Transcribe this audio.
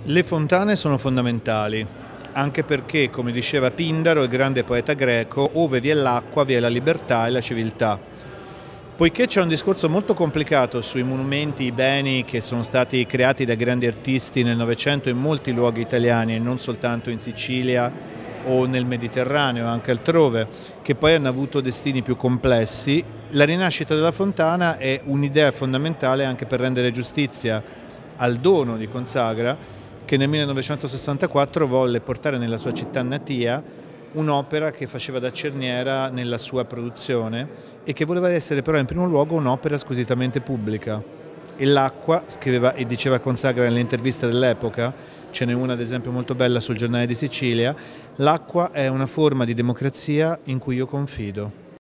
Le fontane sono fondamentali, anche perché, come diceva Pindaro, il grande poeta greco, ove vi è l'acqua vi è la libertà e la civiltà. Poiché c'è un discorso molto complicato sui monumenti, i beni che sono stati creati da grandi artisti nel Novecento in molti luoghi italiani e non soltanto in Sicilia o nel Mediterraneo, anche altrove, che poi hanno avuto destini più complessi, la rinascita della fontana è un'idea fondamentale anche per rendere giustizia al dono di Consagra, che nel 1964 volle portare nella sua città natia un'opera che faceva da cerniera nella sua produzione e che voleva essere però in primo luogo un'opera squisitamente pubblica. E l'acqua, scriveva e diceva Consagra nelle interviste dell'epoca, ce n'è una ad esempio molto bella sul Giornale di Sicilia, l'acqua è una forma di democrazia in cui io confido.